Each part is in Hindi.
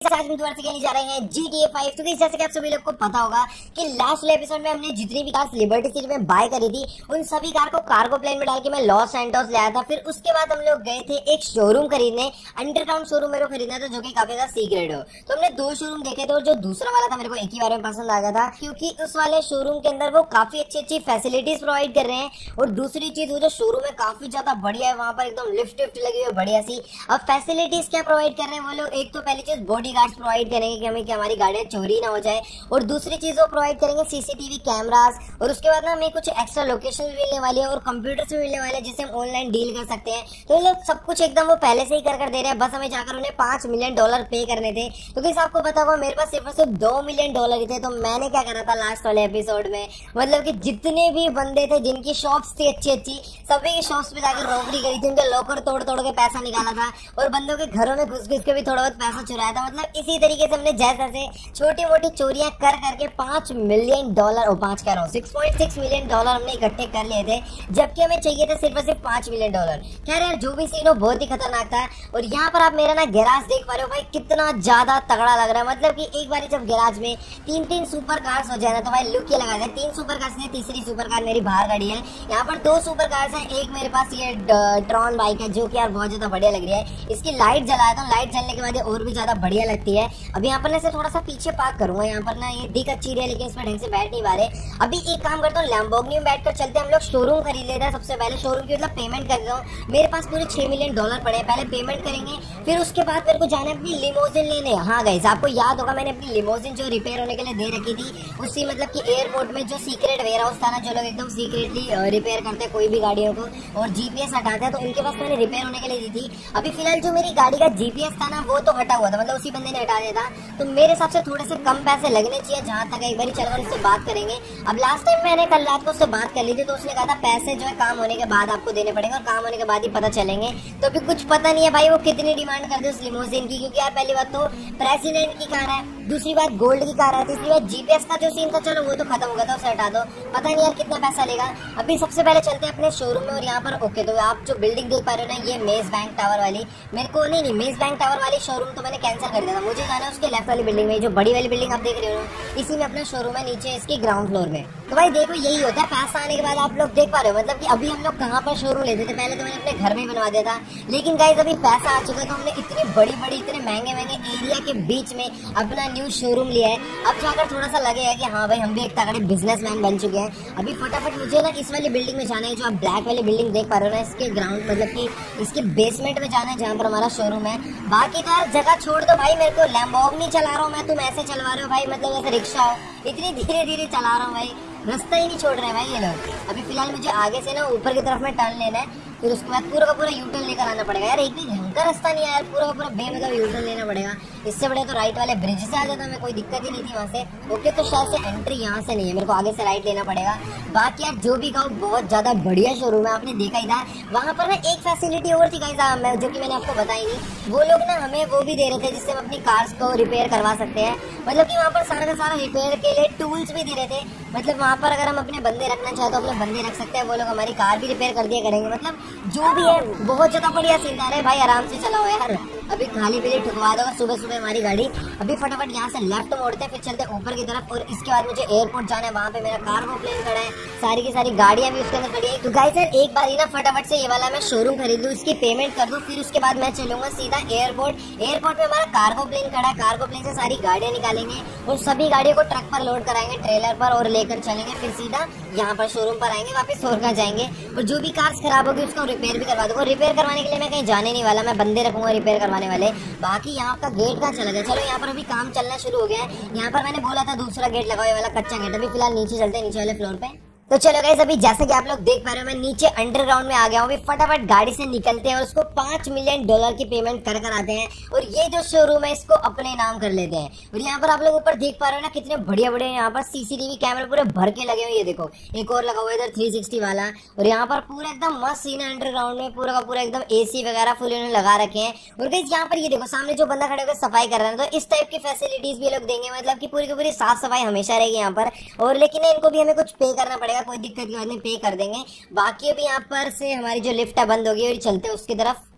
आज हम दोबारा से खेलने जा रहे हैं GTA 5। तो जैसे कि आप सभी लोग को पता होगा कि लास्ट एपिसोड में हमने जितनी भी कार्स लिबर्टी सिटी में बाय करी थी उन सभी कार को कार्गो प्लेन में डाल के मैं लॉस सैंटोस लाया था। फिर उसके बाद हम लोग गए थे एक शोरूम खरीदने, अंडरग्राउंड शोरूम मेरे को खरीदना था जो कि काफी ज्यादा सीक्रेट हो। तो हमने दो शोरूम देखे थे और जो दूसरा वाला था मेरे को एक ही बार में पसंद आ गया था, क्योंकि उस वाले शोरूम के अंदर वो काफी अच्छी फैसिलिटीज प्रोवाइड कर रहे हैं। और दूसरी चीज वो जो शोरूम है काफी ज्यादा बढ़िया है, वहां पर एकदम लिफ्ट लगी हुई है बढ़िया सी। अब फैसिलिटीज क्या प्रोवाइड कर रहे हैं वो लोग, एक तो पहली चीज बॉडी गार्ड्स प्रोवाइड करेंगे कि हमें कि हमारी गाड़ियां चोरी ना हो जाए, और दूसरी चीज वो प्रोवाइड करेंगे सीसीटीवी कैमरास। और उसके बाद ना हमें कुछ एक्स्ट्रा लोकेशन भी मिलने वाली है और कंप्यूटर से मिलने वाले हैं जिससे हम ऑनलाइन डील कर सकते हैं। तो ये लोग सब कुछ एकदम वो पहले से ही कर दे रहे हैं, बस हमें जाकर उन्हें $5 मिलियन पे करने थे। तो किस आपको पता होगा मेरे पास सिर्फ $2 मिलियन ही थे। तो मैंने क्या करा था लास्ट वाले एपिसोड में, मतलब कि जितने भी बंदे थे जिनकी शॉप्स थी अच्छी सभी की शॉप्स पे जाकर रॉबरी करी थी, उनके लॉकर तोड़ के पैसा निकाला था और बंदों के घरों में घुस के भी थोड़ा बहुत पैसा चुराया था। मतलब इसी तरीके से हमने जैसे छोटी मोटी चोरियां कर करके $5 मिलियन और 5 कह रहा हूँ $6.6 मिलियन हमने इकट्ठे कर लिए थे, जबकि हमें चाहिए था सिर्फ $5 मिलियन। खैर यार जो भी सीन हो बहुत ही खतरनाक था। और यहाँ पर आप मेरा ना गैराज देख पा रहे हो भाई, कितना ज्यादा तगड़ा लग रहा है। मतलब कि एक बार जब गैराज में तीन सुपर कार्स हो जाए ना तो भाई लुक ये लगा दे। 3 सुपर कार्स है, तीसरी सुपर कार मेरी बाहर गाड़ी है। यहाँ पर 2 सुपर कार्स है, एक मेरे पास ये ट्रॉन बाइक है जो कि यार बहुत ज्यादा बढ़िया लग रही है। इसकी लाइट जलाया था, लाइट जलने के बाद और भी ज्यादा बढ़िया लगती है। अभी यहाँ पर ना थोड़ा सा पीछे पार्क करूंगा, यहाँ पर ना ये दिख अच्छी रही है लेकिन इसमें ढंग से बैठ नहीं पा रहे। अभी एक काम करता हूँ, लैम्बोर्गिनी में बैठकर चलते हम लोग शोरूम खरीद लेते हैं। सबसे पहले शोरूम की मतलब पेमेंट कर रहा हूँ, मेरे पास पूरे $6 मिलियन पड़े हैं। पहले पेमेंट करेंगे, फिर उसके बाद मेरे को जाना है अपनी लिमोजिन लेने। हाँ गाइस आपको याद होगा मैंने अपनी लिमोजिन जो रिपेयर होने के लिए दे रखी थी, उसी मतलब कि एयरपोर्ट में जो सीक्रेट वेयर हाउस था ना, जो लोग एकदम सीक्रेटली रिपेयर करते हैं कोई भी गाड़ियों को और जीपीएस हटाते हैं, तो उनके पास मैंने रिपेयर होने के लिए दी थी। अभी फिलहाल जो मेरी गाड़ी का जीपीएस था ना वो तो हटा हुआ था, मतलब उसी बंदे ने हटा दिया था। तो मेरे हिसाब से थोड़े से कम पैसे लगने चाहिए, जहां तक एक बार चलकर उससे बात करेंगे। अब लास्ट टाइम मैंने कल रात को उससे बात कर ली थी तो उसने कहा था पैसे जो है काम होने के बाद आपको देने पड़ेंगे और काम होने के बाद ही पता चलेंगे। तो अभी कुछ पता नहीं है भाई वो कितनी डिमांड कर दे उस लिमोजिन की, क्योंकि यार पहली बात तो प्रेसिडेंट की कार है, दूसरी बात गोल्ड की कार है, तीसरी बात जीपीएस का जो सीन था चलो वो तो खत्म हो गया था, उसे हटा दो। पता नहीं यार कितना पैसा लेगा। अभी सबसे पहले चलते हैं अपने शोरूम में। और यहाँ पर ओके तो आप जो बिल्डिंग देख पा रहे हो ना, ये मेज बैंक टावर वाली, मेरे को नहीं मेज बैंक टावर वाली शोरूम तो मैंने कैंसिल कर दिया था। मुझे जाना है उसके लेफ्ट वाली बिल्डिंग में, जो बड़ी वाली बिल्डिंग आप देख रहे हो इसी में अपना शोरूम है, नीचे इसके ग्राउंड फ्लोर में। तो भाई देखो यही होता है पैसा आने के बाद, आप लोग देख पा रहे हो मतलब कि अभी हम लोग कहाँ पर शोरूम लेते थे, पहले तो मैंने अपने घर में बनवा दिया था, लेकिन गाइस अभी पैसा आ चुका है तो हमने इतनी बड़ी इतने महंगे एरिया के बीच में अपना न्यू शोरूम लिया है। अब जाकर थोड़ा सा लगेगा कि हाँ भाई हम भी एक तगड़े बिजनेसमैन बन चुके हैं। अभी फटाफट मुझे ना इस वाली बिल्डिंग में जाना है, जो आप ब्लैक वाली बिल्डिंग देख पा रहे हो ना, इसके ग्राउंड मतलब कि इसके बेसमेंट में जाना है जहाँ पर हमारा शोरूम है। बाकी का जगह छोड़ दो भाई, मेरे को लैम्बोर्गिनी चला रहा हूँ मैं, तुम ऐसे चलवा रहे हो भाई, मतलब ऐसे रिक्शा हो, इतनी धीरे चला रहा हूँ भाई, रास्ता ही नहीं छोड़ रहे हैं भाई ये लोग। अभी फिलहाल मुझे आगे से ना ऊपर की तरफ में टर्न लेना है, फिर उसके बाद पूरा का पूरा यूटर्न लेकर आना पड़ेगा। यार एक भी ढंग का रास्ता नहीं है यार, पूरा का पूरा बेमतलब यूटर्न लेना पड़ेगा। इससे बड़े तो राइट वाले ब्रिज से आ जाता, मैं कोई दिक्कत ही नहीं थी वहाँ से। ओके तो शायद से एंट्री यहाँ से नहीं है, मेरे को आगे से राइट लेना पड़ेगा। बाकी यार जो भी कहो बहुत ज्यादा बढ़िया शोरूम है, आपने देखा ही था। वहाँ पर ना एक फैसिलिटी और थी गाइस जो कि मैंने आपको बताई नहीं, वो लोग ना हमें वो भी दे रहे थे जिससे हम अपनी कार्स को रिपेयर करवा सकते हैं। मतलब कि वहाँ पर सारा का सारा रिपेयर के लिए टूल्स भी दे रहे थे। मतलब वहाँ पर अगर हम अपने बंदे रखना चाहे तो अपने बंदे रख सकते हैं, वो लोग हमारी कार भी रिपेयर कर दिया करेंगे। मतलब जो भी है बहुत ज्यादा बढ़िया सीन था। भाई आराम से चलाओ यार, अभी खाली पीली ठुकवा दो सुबह हमारी गाड़ी। अभी फटाफट यहाँ से लेफ्ट मोड़ते हैं, फिर चलते हैं ऊपर की तरफ और इसके बाद मुझे एयरपोर्ट जाना है, वहाँ पे मेरा कार्गो प्लेन खड़ा है, सारी की सारी गाड़ियां भी उसके अंदर खड़ी है। तो गाइस यार एक बार ही ना फटाफट से ये वाला मैं शोरूम खरीद लूँ, इसकी पेमेंट कर दूँ, फिर उसके बाद मैं चलूंगा सीधा एयरपोर्ट। एयरपोर्ट पे हमारा कार्गो प्लेन खड़ा है, कार्गो प्लेन से सारी गाड़ियां निकालेंगे और सभी गाड़ियों को ट्रक पर लोड कराएंगे, ट्रेलर पर, और लेकर चलेंगे फिर सीधा यहाँ पर शोरूम पर आएंगे, वापस शोरूम जाएंगे। और जो भी कार्स खराब होगी उसको रिपेयर भी करवा दूंगा। रिपेयर करवाने के लिए मैं कहीं जाने नहीं वाला, मैं बंदे रखूंगा रिपेयर करवाने वाले। बाकी यहाँ का गेट कहाँ चला गया, चलो यहाँ पर अभी काम चलना शुरू हो गया है। यहाँ पर मैंने बोला था दूसरा गेट लगाओ, वाला कच्चा गेट। अभी फिलहाल नीचे चलते हैं, नीचे वाले फ्लोर पे। तो चलो गाइस अभी जैसे कि आप लोग देख पा रहे हो मैं नीचे अंडरग्राउंड में आ गया हूँ। अभी फटाफट गाड़ी से निकलते हैं और उसको $5 मिलियन की पेमेंट कर आते हैं और ये जो शोरूम है इसको अपने नाम कर लेते हैं। और यहाँ पर आप लोग ऊपर देख पा रहे हो ना कितने बढ़िया यहाँ पर सीसीटीवी कैमरे पूरे भर के लगे हुए। ये देखो एक और लगा हुआ है इधर 360 वाला, और यहाँ पर पूरा एकदम मस्त सीन है अंडरग्राउंड में, पूरा का पूरा एकदम एसी वगैरह फुल इन्होंने लगा रखे हैं। और गाइस यहाँ पर ये देखो सामने जो बंदा खड़े होकर सफाई कर रहा है, तो इस टाइप की फैसिलिटीज भी लोग देंगे, मतलब की पूरी साफ सफाई हमेशा रहेगी यहाँ पर। और लेकिन इनको भी हमें कुछ पे करना पड़ेगा, कोई दिक्कत की बात नहीं, पे कर देंगे। बाकी अभी यहाँ पर से हमारी जो लिफ्ट है बंद होगी और चलते हैं उसकी तरफ।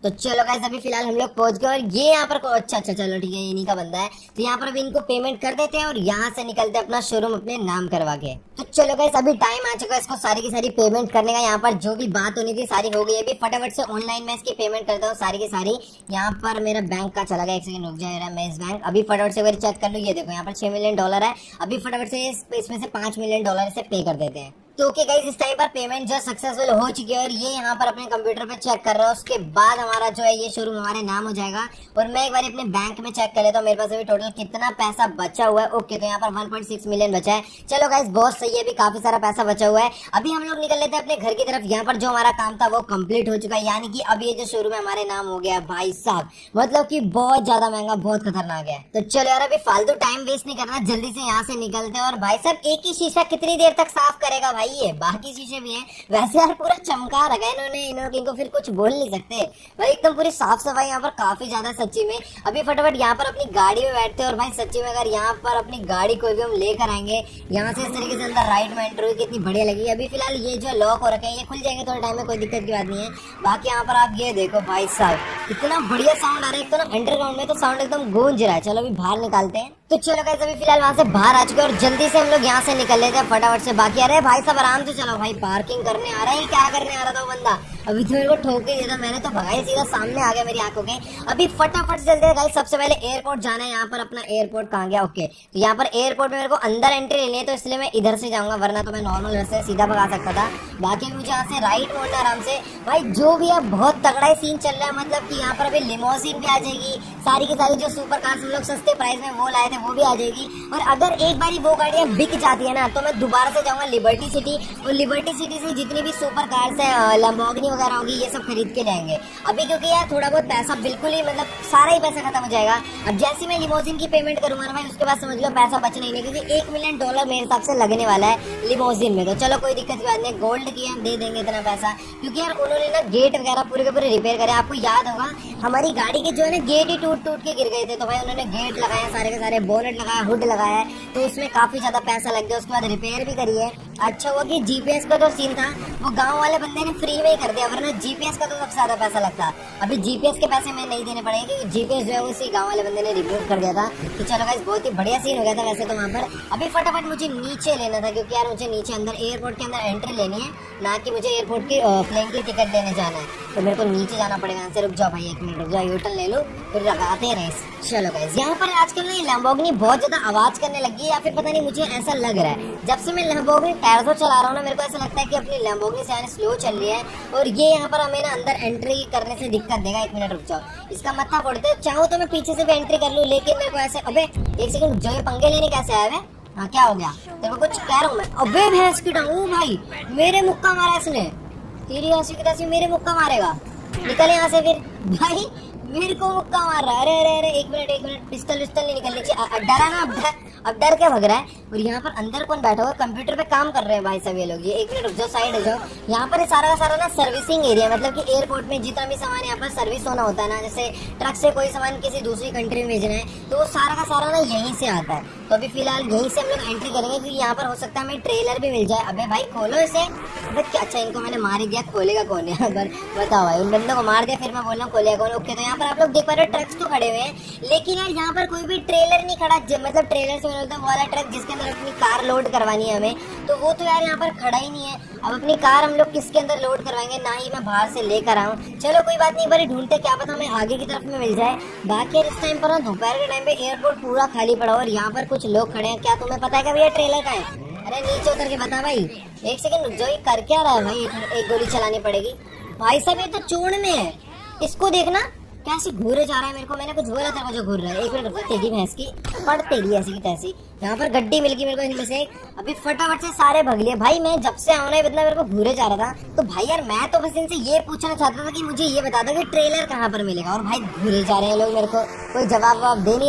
तो चलो गाइस अभी फिलहाल हम लोग पहुंच गए और ये यहाँ पर अच्छा चलो ठीक है, इन्हीं का बंदा है। तो यहाँ पर अभी इनको पेमेंट कर देते हैं और यहाँ से निकलते हैं अपना शोरूम अपने नाम करवा के। तो चलो गाइस अभी टाइम आ चुका है इसको सारी की सारी पेमेंट करने का। यहाँ पर जो भी बात होनी थी सारी हो गई। अभी फटाफट से ऑनलाइन में इसकी पेमेंट करता हूँ सारी की सारी। यहाँ पर मेरा बैंक का चला गया, एक सेकंड रुक जाए मैं इस बैंक अभी फटाफट से चेक कर लूँ। ये देखो यहाँ पर $6 मिलियन है। अभी फटाफट से इसमें से $5 मिलियन से पे कर देते हैं। तो ओके गाइस इस टाइम पर पेमेंट जो सक्सेसफुल हो चुकी है और ये यहाँ पर अपने कंप्यूटर पे चेक कर रहा हूँ। उसके बाद हमारा जो है ये शोरूम हमारे नाम हो जाएगा। और मैं एक बार अपने बैंक में चेक कर लेता हूँ मेरे पास अभी टोटल कितना पैसा बचा हुआ है। ओके तो यहाँ पर 1.6 मिलियन बचा है। चलो गाइस बहुत सही है, अभी काफी सारा पैसा बचा हुआ है। अभी हम लोग निकल लेते हैं अपने घर की तरफ। यहाँ पर जो हमारा काम था वो कम्प्लीट हो चुका है, यानी कि अब ये जो शोरूम है हमारे नाम हो गया भाई साहब। मतलब की बहुत ज्यादा महंगा, बहुत खतरनाक है। तो चलो यार अभी फालतू टाइम वेस्ट नहीं करना, जल्दी से यहाँ से निकलते हैं। और भाई साहब एक ही शीशा कितनी देर तक साफ करेगा भाई, ये बाकी शीशे भी हैं। वैसे यार पूरा चमका रखा है इन्होंने, इनको फिर कुछ बोल नहीं सकते भाई। एकदम पूरी साफ सफाई यहाँ पर काफी ज्यादा सच्ची में। अभी फटाफट यहाँ पर अपनी गाड़ी में बैठते हैं और भाई सच्ची में अगर यहाँ पर अपनी गाड़ी कोई भी हम लेकर आएंगे यहाँ से इस तरीके से अंदर राइट में एंटर हुई, कितनी बढ़िया लगी। अभी फिलहाल ये जो लॉक हो रखे हैं ये खुल जाएंगे थोड़े टाइम में, कोई दिक्कत की बात नहीं है। बाकी यहाँ पर आप ये देखो भाई साहब कितना बढ़िया साउंड आ रहा है। एक तो ना अंडरग्राउंड में तो साउंड एकदम गूंज रहा है। चलो अभी बाहर निकालते हैं। तो चलो गाइस अभी फिलहाल वहां से बाहर आ चुके हैं और जल्दी से हम लोग यहाँ से निकल लेते हैं फटाफट से। बाकी अरे भाई साहब आराम से चलो भाई, पार्किंग करने आ रहा है, क्या करने आ रहा था वो बंदा। अभी तो मेरे को ठोक के दिया था, मैंने तो भगाई, सीधा सामने आ गया मेरी आंखों के। अभी फटाफट से चलते हैं गाइस। सबसे पहले एयरपोर्ट जाना है। यहाँ पर अपना एयरपोर्ट कहाँ गया, ओके तो यहाँ पर एयरपोर्ट में मेरे को अंदर एंट्री लेनी है, तो इसलिए मैं इधर से जाऊंगा, वरना तो मैं नॉर्मल रास्ते से सीधा भगा सकता था। बाकी मुझे यहाँ से राइट मोड़ना आराम से। भाई जो भी है बहुत तगड़ा सीन चल रहा है, मतलब की यहाँ पर अभी लिमोसिन भी आ जाएगी, सारी की सारी जो सुपर कार्स हम लोग सस्ते प्राइस में वो लाए थे वो भी आ जाएगी। और अगर एक बारी वो गाड़ियां बिक जाती है ना तो मैं दोबारा से जाऊंगा लिबर्टी सिटी, और लिबर्टी सिटी से जितनी भी सुपर कार्स है लैम्बोर्गिनी वगैरह होगी ये सब खरीद के जाएंगे। अभी क्योंकि यार थोड़ा बहुत पैसा बिल्कुल ही मतलब सारा ही पैसा खत्म हो जाएगा। अब जैसे मैं लिमोजिन की पेमेंट करूंगा ना भाई उसके बाद समझ लो पैसा बचना ही नहीं, क्योंकि $1 मिलियन मेरे हिसाब से लगने वाला है लिमोजिन में। तो चलो कोई दिक्कत की बात नहीं, गोल्ड की हम दे देंगे इतना पैसा, क्योंकि यार उन्होंने ना गेट वगैरह पूरे के पूरे रिपेयर करे। आपको याद होगा हमारी गाड़ी के जो है ना गेट ही टूट के गिर गए थे, तो भाई उन्होंने गेट लगाया, सारे के सारे बोनेट लगाया, हुड लगाया है, तो उसमें काफी ज्यादा पैसा लग गया। उसके बाद रिपेयर भी करी है। अच्छा हुआ कि जीपीएस का जो सीन था वो गांव वाले बंदे ने फ्री में ही कर दिया, वरना जीपीएस का तो सबसे ज्यादा पैसा लगता। अभी जीपीएस के पैसे मैं नहीं देने पड़ेंगे क्योंकि जीपीएस जो है उसी गांव वाले बंदे ने रिपेयर कर दिया था। तो चलो गाइस बहुत ही बढ़िया सीन हो गया था वैसे तो वहाँ पर। अभी फटाफट मुझे नीचे लेना था, क्योंकि यार मुझे नीचे अंदर एयरपोर्ट के अंदर एंट्री लेनी है, ना कि मुझे एयरपोर्ट की प्लेन की टिकट लेने जाना है। तो मेरे को नीचे जाना पड़ेगा। यहाँ से रुक जाओ भाई, 1 मिनट रुक जाओ, यूटर्न ले लो फिर लगाते हैं रेस। चलो गाइस यहाँ पर आजकल ना ये लैम्बोर्गिनी बहुत ज्यादा आवाज करने लगी है, या फिर पता नहीं मुझे ऐसा लग रहा है। जब से मैं लैम्बोर्गिनी टैरजो चला रहा हूँ ना मेरे को ऐसा लगता है कि अपनी लैम्बोर्गिनी से आने स्लो चल रही है, और ये यहाँ पर हमें ना अंदर एंट्री करने से दिक्कत देगा। 1 मिनट रुक जाओ, इसका मत्था फोड़ते। चाहो तो मैं पीछे से भी एंट्री कर लूँ, लेकिन मेरे को ऐसे अबे 1 सेकंड जो ये पंगे लेने कैसे आया है। हाँ क्या हो गया तेरे को, कुछ कह रहा हूँ मैं। अबे भैंस की टांग भाई, मेरे मुक्का मारा इसने, तेरी हंसी की तैसी मेरे मुक्का मारेगा, निकल यहाँ से फिर। भाई मेरे को मुक्का मार रहा है। अरे अरे अरे 1 मिनट, पिस्टल नहीं निकलनी चाहिए। डरा ना अब डर क्या भग रहा है। और यहाँ पर अंदर कौन बैठा हुआ, कंप्यूटर पे काम कर रहे हैं भाई सब ये लोग। ये 1 मिनट रुक जाओ, साइड हो जाओ। यहाँ पर सारा का सारा ना सर्विसिंग एरिया, मतलब कि एयरपोर्ट में जितना भी सामान यहाँ पर सर्विस होना होता है ना, जैसे ट्रक से कोई सामान किसी दूसरी कंट्री में भेजना है तो वो सारा का सारा ना यहीं से आता है। तो अभी फिलहाल यहीं से हम लोग एंट्री करेंगे, क्योंकि यहाँ पर हो सकता है हमें ट्रेलर भी मिल जाए। अबे भाई खोलो इसे। क्या अच्छा इनको मैंने मार ही दिया, खोलेगा कौन है अगर बताओ भाई। उन बंदों को मार दिया फिर मैं बोल रहा हूँ खोलेगा कौन। ओके तो यहाँ पर आप लोग देख पा रहे हो ट्रक्स तो खड़े हुए हैं, लेकिन यार यहाँ पर कोई भी ट्रेलर नहीं खड़ा। मतलब ट्रेलर से मतलब वो वाला ट्रक जिसके अंदर अपनी कार लोड करवानी है हमें, तो वो तो यार यहाँ पर खड़ा ही नहीं है। अब अपनी कार हम लोग किसके अंदर लोड करवाएंगे, ना ही मैं बाहर से लेकर आऊँ। चलो कोई बात नहीं, बारी ढूंढते, क्या पता हमें आगे की तरफ में मिल जाए। बाकी इस टाइम पर ना दोपहर के टाइम पे एयरपोर्ट पूरा खाली पड़ा और यहाँ पर कुछ लोग खड़े हैं। क्या तुम्हें पता है क्या भैया ट्रेलर का है? अरे नीचे उतर के बता भाई। 1 सेकंड रुक जाओ, ये कर क्या रहा है भाई। एक गोली चलानी पड़ेगी भाई साहब, ये तो चूड़ में है, इसको देखना कैसे घूरे जा रहा है। मेरे को मैंने कुछ बोला था जो घूर रहा है। 1 मिनट रुको, तेरी भैंस की पड़ तेरी ऐसी की तैसी। यहाँ पर गड्डी मिल गई मेरे को इनमें से। अभी फटाफट से सारे भग लिए भाई। मैं जब से आना है इतना मेरे को घूरे जा रहा था, तो भाई यार मैं तो बस इनसे ये पूछना चाहता था कि मुझे ये बता दो कि ट्रेलर कहाँ पर मिलेगा। और भाई घूरे जा रहे हैं लोग, मेरे को कोई जवाब दे नहीं रहे।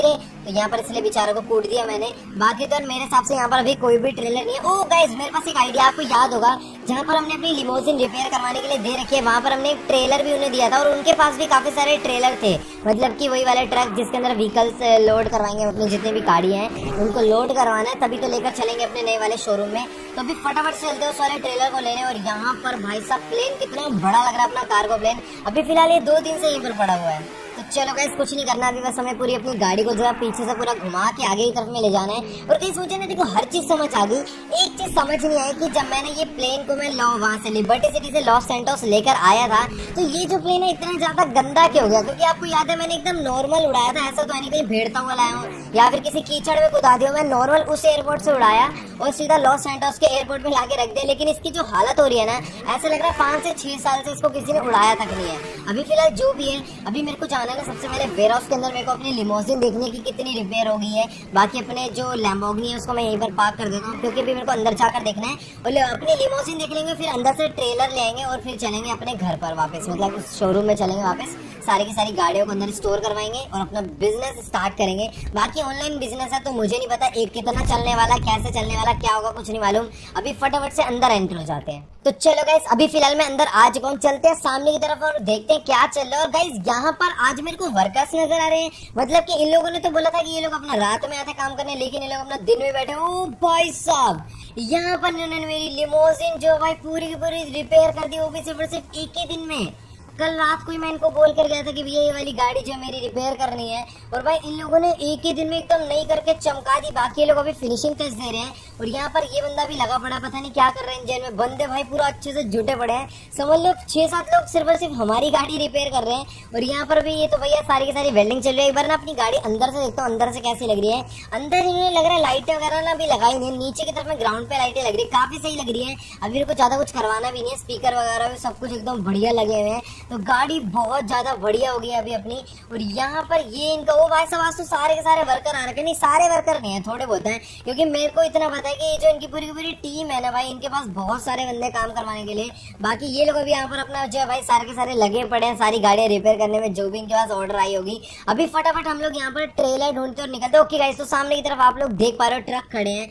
तो यहाँ पर इसलिए बेचारों को कूट दिया मैंने। बाकी तो मेरे हिसाब से यहाँ पर अभी कोई भी ट्रेलर नहीं है। ओ गाइस, मेरे पास एक आइडिया, आपको याद होगा जहाँ पर हमने अपनी लिमोजिन रिपेयर करवाने के लिए दे रखी है, वहाँ पर हमने एक ट्रेलर भी उन्हें दिया था और उनके पास भी काफी सारे ट्रेलर थे, मतलब कि वही वाले ट्रक जिसके अंदर व्हीकल्स लोड करवाएंगे, अपनी जितने भी गाड़ियां हैं उनको लोड करवाना है, तभी तो लेकर चलेंगे अपने नए वाले शोरूम में। तो अभी फटाफट से चलते हैं उस वाले ट्रेलर को लेने। और यहाँ पर भाई साहब प्लेन कितना बड़ा लग रहा है, अपना कार्गो प्लेन। अभी फिलहाल ये 2 दिन से यहीं पर पड़ा हुआ है। तो चलो गाइस, कुछ नहीं करना अभी, बस हमें पूरी अपनी गाड़ी को जो है पीछे से पूरा घुमा के आगे की तरफ में ले जाना है। और कहीं मुझे ना देखो हर चीज समझ आ गई, एक चीज समझ नहीं आई कि जब मैंने ये प्लेन को मैं वहां से लिबर्टी सिटी से लॉस सैंटोस लेकर आया था, तो ये जो प्लेन है इतना ज्यादा गंदा क्यों हो गया? क्योंकि आपको याद है मैंने एकदम नॉर्मल उड़ाया था, ऐसा तो नहीं कहीं भेड़ता हुआ लाया हूँ या फिर किसी कीचड़ में कुदा दिया। मैं नॉर्मल उस एयरपोर्ट से उड़ाया और सीधा लॉस सैंटोस के एयरपोर्ट में लाके रख दिया। लेकिन इसकी जो हालत हो रही है ना, ऐसा लग रहा है 5 से 6 साल से इसको किसी ने उड़ाया तक नहीं है। अभी फिलहाल जो भी है, अभी मेरे को जाना है ना सबसे पहले वेयरहाउस के अंदर, मेरे को अपनी लिमोजिन देखने की कितनी रिपेयर हो गई है। बाकी अपने जो लैम्बोर्गिनी है उसको मैं यहीं पर पार्क कर देता हूँ, क्योंकि अभी मेरे को अंदर जाकर देखना है। और अपनी लिमोजिन देख लेंगे, फिर अंदर से ट्रेलर ले आएंगे और फिर चलेंगे अपने घर पर वापस, मतलब उस शोरूम में चलेंगे वापस, सारी की सारी गाड़ियों को अंदर स्टोर करवाएंगे और अपना बिजनेस स्टार्ट करेंगे। बाकी ऑनलाइन बिजनेस है तो मुझे नहीं पता एक कितना चलने वाला, कैसे चलने वाला, क्या होगा कुछ नहीं मालूम। अभी फटाफट से अंदर एंटर हो जाते हैं। तो चलो गाइस, अभी फिलहाल मैं अंदर आ चुका हूँ, चलते हैं सामने की तरफ और देखते हैं क्या चल रहा है। और गाइस यहाँ पर आज मेरे को वर्कर्स नजर आ रहे हैं, मतलब कि इन लोगों ने तो बोला था कि ये लोग अपना रात में आते काम करने, लेकिन ये लोग अपना दिन में बैठे। ओ भाई साहब, यहाँ पर इन्होंने मेरी लिमोजिन जो भाई पूरी की पूरी रिपेयर कर दी, वो भी सिर्फ एक ही दिन में। कल रात को ही मैं इनको बोल कर गया था कि भैया ये वाली गाड़ी जो मेरी रिपेयर करनी है, और भाई इन लोगों ने एक ही दिन में एकदम नई करके चमका दी। बाकी ये लोग अभी फिनिशिंग टच दे रहे हैं और यहाँ पर ये बंदा भी लगा पड़ा, पता नहीं क्या कर रहे हैं इंजन में। बंदे भाई पूरा अच्छे से जुटे पड़े हैं, समझ लो 6-7 लोग सिर्फ और सिर्फ हमारी गाड़ी रिपेयर कर रहे हैं। और यहाँ पर भी ये तो भैया सारी की सारी वेल्डिंग चल रही है। एक बार ना अपनी गाड़ी अंदर से देखता हूँ अंदर से कैसी लग रही है। अंदर इन्होंने लग रहा है लाइटें वगैरह ना भी लगाई नहीं, नीचे की तरफ में ग्राउंड पे लाइटें लग रही है, काफी सही लग रही है। अभी मेरे को ज्यादा कुछ करवाना भी नहीं है, स्पीकर वगैरह भी सब कुछ एकदम बढ़िया लगे हुए हैं। तो गाड़ी बहुत ज्यादा बढ़िया हो गई है अभी अपनी। और यहाँ पर ये इनका वो भाई साहब तो सारे के सारे वर्कर आ रखे, नहीं सारे वर्कर नहीं है, थोड़े बहुत हैं, क्योंकि मेरे को इतना पता है कि ये जो इनकी पूरी की पूरी टीम है ना भाई, इनके पास बहुत सारे बंदे काम करवाने के लिए। बाकी ये लोग अभी यहाँ पर अपना जो है भाई सारे के सारे लगे पड़े हैं सारी गाड़ियां रिपेयर करने में, जो भी इनके पास ऑर्डर आई होगी। अभी फटाफट हम लोग यहाँ पर ट्रेलर ढूंढते और निकलते। ओके गाइस, तो सामने की तरफ आप लोग देख पा रहे हो ट्रक खड़े हैं,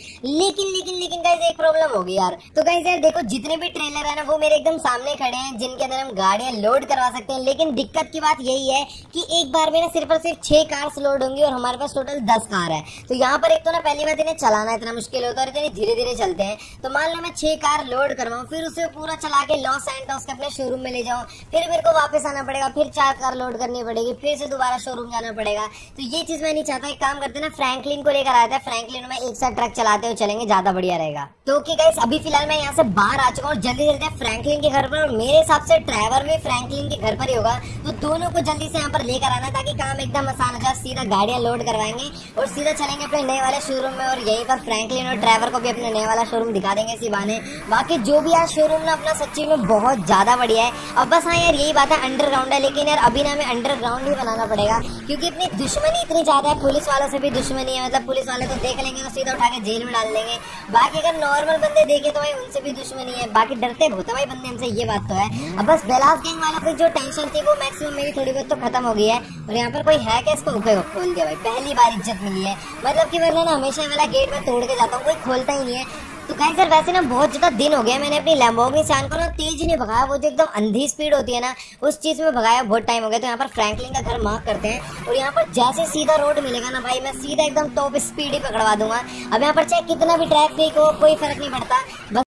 लेकिन गाइस एक प्रॉब्लम होगी यार। तो गाइस यार देखो, जितने भी ट्रेलर है ना वो मेरे एकदम सामने खड़े हैं, जिनके अंदर हम गाड़ियां लोड करवा सकते हैं। लेकिन दिक्कत की बात यही है कि एक बार में ना सिर्फ और सिर्फ 6 कार्स लोड होंगी और हमारे पास टोटल 10 कार है। तो यहाँ पर एक तो ना पहली बात इन्हें चलाना इतना मुश्किल होता है और इतनी धीरे धीरे चलते हैं। तो मान लो मैं 6 कार लोड करवाऊं, फिर उसे पूरा चला के लॉस सैंटोस के अपने शोरूम में ले जाऊं, फिर मेरे को वापस आना पड़ेगा, फिर 4 कार लोड करनी पड़ेगी, फिर से दोबारा शोरूम जाना पड़ेगा। तो ये चीज मैं नहीं चाहता। एक काम करते ना, फ्रैंकलिन को लेकर आया था, फ्रैंकलिन में एक साथ ट्रक चलाते हुए चलेंगे, ज्यादा बढ़िया रहेगा। तो ओके गाइस, अभी फिलहाल मैं यहाँ से बाहर आ चुका हूँ, जल्दी चलते हैं फ्रैंकलिन के घर पर। और मेरे हिसाब से ड्राइवर में फ्रैंकलिन के घर पर ही होगा, तो दोनों को जल्दी से यहाँ पर लेकर आना ताकि काम एकदम आसान हो जाए। सीधा गाड़ियां लोड करवाएंगे और सीधा चलेंगे अपने नए वाले शोरूम में, और यहीं पर फ्रैंकलिन और ड्राइवर को भी अपने नए वाला शोरूम दिखा देंगे इसी बहाने। बाकी जो भी यार शोरूम ना अपना सच्ची में बहुत ज्यादा बढ़िया है। अब बस हाँ यार यही बात है, अंडरग्राउंड है, लेकिन यार अभी ना हमें अंडरग्राउंड ही बनाना पड़ेगा, क्योंकि इतनी दुश्मनी इतनी ज्यादा है, पुलिस वालों से भी दुश्मनी है। मतलब पुलिस वाले तो देख लेंगे तो सीधा उठा के जेल में डाल देंगे। बाकी अगर नॉर्मल बंदे देखे तो भाई उनसे भी दुश्मनी है, बाकी डरते बहुत है भाई बंदे हमसे, ये बात तो है। अब बस बेलास गैंग वालों की जो टेंशन थी वो मैक्सिमम मेरी थोड़ी बहुत तो खत्म हो गई है। और यहाँ पर कोई है क्या, इसको खोल दिया भाई, पहली बार इज्जत मिली है। मतलब कि वरना ना हमेशा वाला गेट में तोड़ के जाता हूँ, कोई खोलता ही नहीं है। तो गाइस यार वैसे ना बहुत ज्यादा दिन हो गया, मैंने अपनी लैम्बोर्गिनी शान को ना तेज नहीं भगाया, वो जो एकदम अंधी स्पीड होती है ना उस चीज में भगाया, बहुत टाइम हो गया। तो यहाँ पर फ्रैंकलिन का घर मार्क करते हैं और यहाँ पर जैसे सीधा रोड मिलेगा ना भाई, मैं सीधा एकदम टॉप स्पीड ही पकड़वा दूंगा। अब यहाँ पर चाहे कितना भी ट्रैफिक हो कोई फर्क नहीं पड़ता, बस